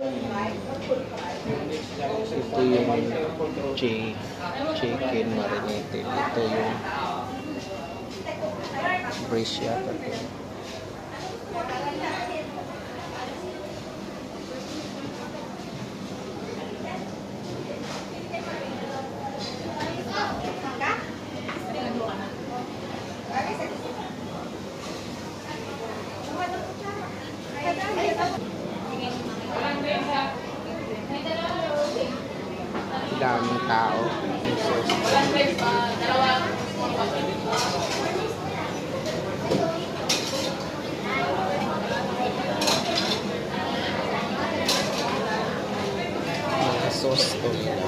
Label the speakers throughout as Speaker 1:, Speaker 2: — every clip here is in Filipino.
Speaker 1: Ito yung chicken marinated. Ito yung braised yata. Daming tao. Mga sauce to nila.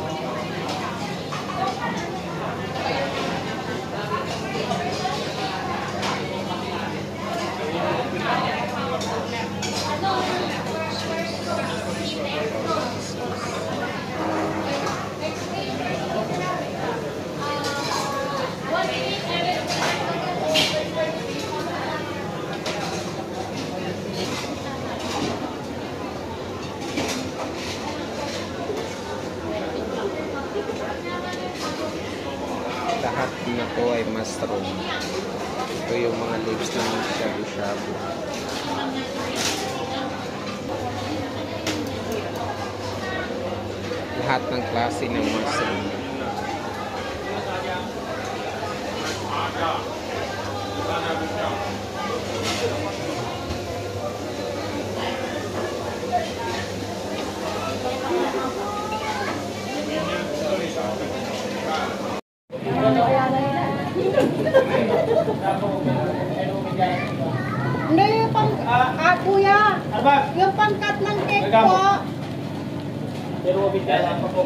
Speaker 1: Lahat na to ay mushroom. Ito yung mga leaves ng shabu-shabu. Lahat ng klase ng mushroom.
Speaker 2: Hindi yung kuya. Yung pangkat ng cake po.
Speaker 3: Pero bigyan pa po.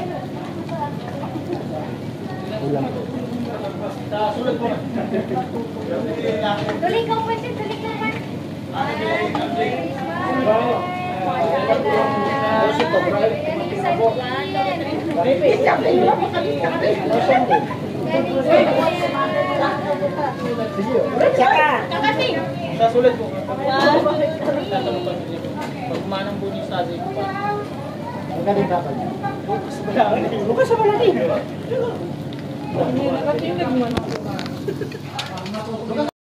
Speaker 3: Sa sulat po.
Speaker 2: Tuloy ka po siya, tuloy ka po.
Speaker 3: Sa sulat po. Pag manang po niyo sa asin. Ang galing dapat. Bukas sa malaki. Bukas sa malaki.